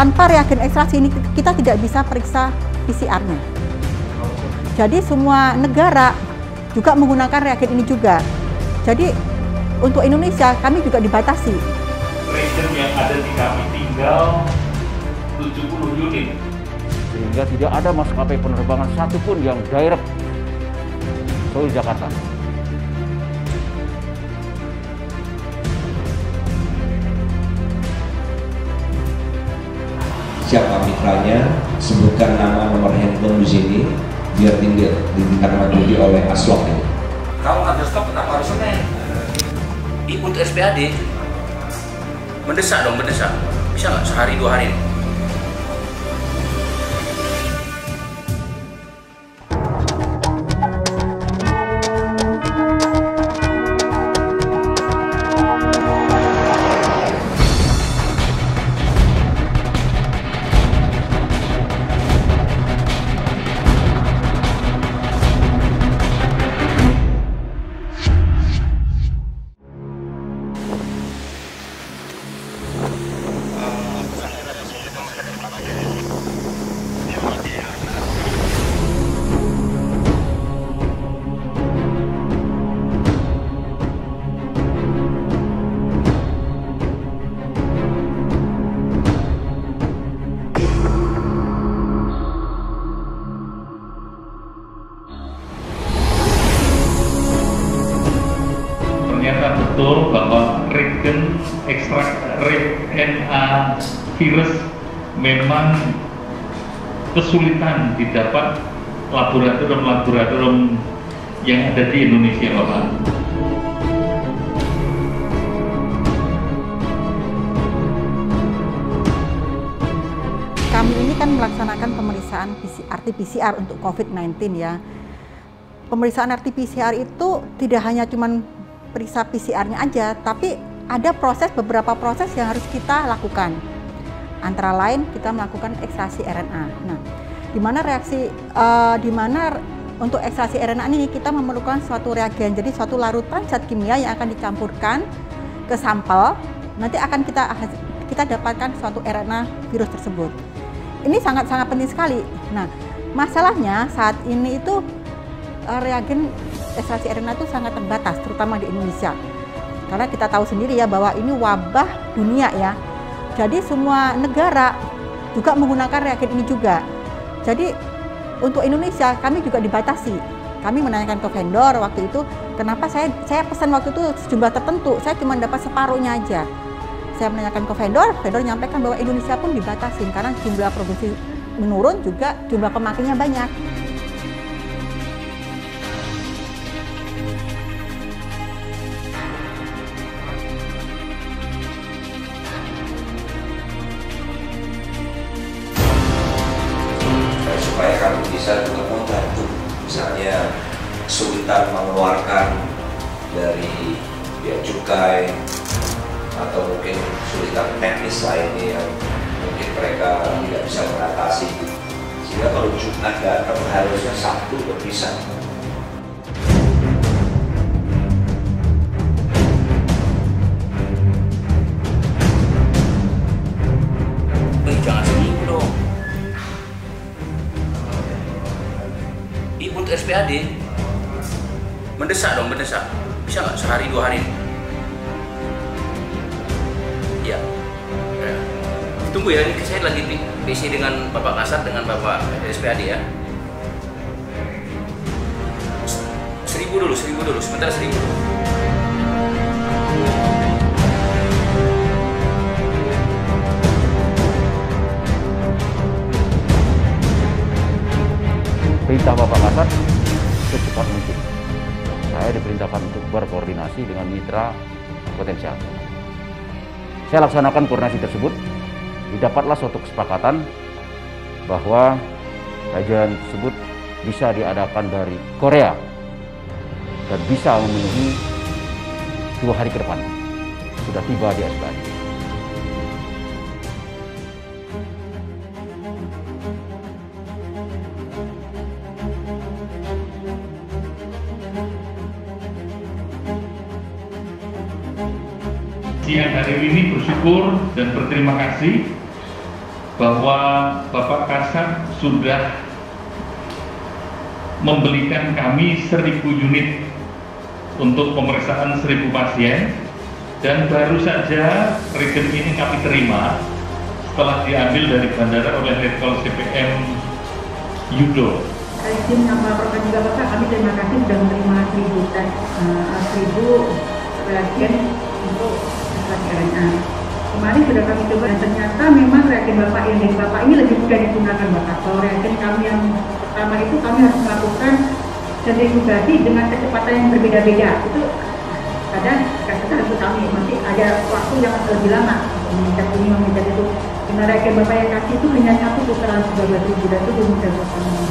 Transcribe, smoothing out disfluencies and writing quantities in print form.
tanpa reagen ekstraksi ini kita tidak bisa periksa PCR-nya. Jadi semua negara juga menggunakan reagen ini juga. Jadi untuk Indonesia kami juga dibatasi. Reagen yang ada di kami tinggal 70 unit. Sehingga tidak ada maskapai penerbangan satupun yang direct Seoul Jakarta. Siapa mitranya, sebutkan nama, nomor handphone di sini, biar tinggal ditindaklanjuti oleh Aslok ini. Kalau nggak stop, kenapa harus Senin? Untuk SPAD, mendesak dong, mendesak. Bisa nggak sehari 2 hari? Ternyata betul bahwa regen ekstrak RNA virus memang kesulitan didapat laboratorium yang ada di Indonesia, Bapak. Kami ini kan melaksanakan pemeriksaan RT-PCR untuk COVID-19 ya. Pemeriksaan RT-PCR itu tidak hanya cuman periksa PCR-nya aja, tapi ada beberapa proses yang harus kita lakukan. Antara lain kita melakukan ekstraksi RNA. Nah, di mana untuk ekstraksi RNA ini kita memerlukan suatu reagen, jadi suatu larutan zat kimia yang akan dicampurkan ke sampel. Nanti akan kita dapatkan suatu RNA virus tersebut. Ini sangat-sangat penting sekali. Nah, masalahnya saat ini itu reagen ekstraksi RNA itu sangat terbatas, terutama di Indonesia. Karena kita tahu sendiri ya bahwa ini wabah dunia ya. Jadi semua negara juga menggunakan reagen ini juga. Jadi untuk Indonesia kami juga dibatasi. Kami menanyakan ke vendor waktu itu, kenapa saya pesan waktu itu sejumlah tertentu, saya cuma dapat separuhnya aja. Saya menanyakan ke vendor menyampaikan bahwa Indonesia pun dibatasi karena jumlah produksi menurun, juga jumlah pemakainya banyak. Supaya kami bisa juga membantu, misalnya kesulitan mengeluarkan dari biaya cukai atau mungkin kesulitan teknis lainnya yang mungkin mereka tidak bisa mengatasi, sehingga kalau Jumat datang harusnya Sabtu bisa. Jangan seminggu dong. Untuk SPAD, mendesak dong, mendesak. Bisa nggak sehari 2 hari? Ya. Tunggu ya, ini saya lagi PC dengan Bapak Kasat, dengan Bapak SPAD ya. 1000 dulu, sebentar 1000. Perintah Bapak Kasat secepat mungkin. Saya diperintahkan untuk berkoordinasi dengan mitra potensial. Saya laksanakan koordinasi tersebut. Didapatlah suatu kesepakatan bahwa kajian tersebut bisa diadakan dari Korea dan bisa memenuhi 2 hari ke depan. Sudah tiba di SPAD. Siang hari ini bersyukur dan berterima kasih bahwa Bapak Kasat sudah membelikan kami 1000 unit untuk pemeriksaan 1000 pasien, dan baru saja reagen ini kami terima setelah diambil dari bandara oleh Letkol CPM Yudo. Izin melaporkan juga Bapak, kami terima kasih sudah menerima 1000 tes, 1000 reagen untuk ekstraksi RNA. Kemarin sudah kami coba dan ternyata memang reagen Bapak yang dari Bapak ini lebih mudah digunakan Bapak. Kalau reagen kami yang pertama itu kami harus melakukan sentrifugasi dengan kecepatan yang berbeda-beda. Itu kadang harus kami masih ada waktu yang lebih lama mengecat ini, mengecat itu. Karena reagen Bapak yang kasih itu hanya 1 putaran 13.000 dan itu belum bisa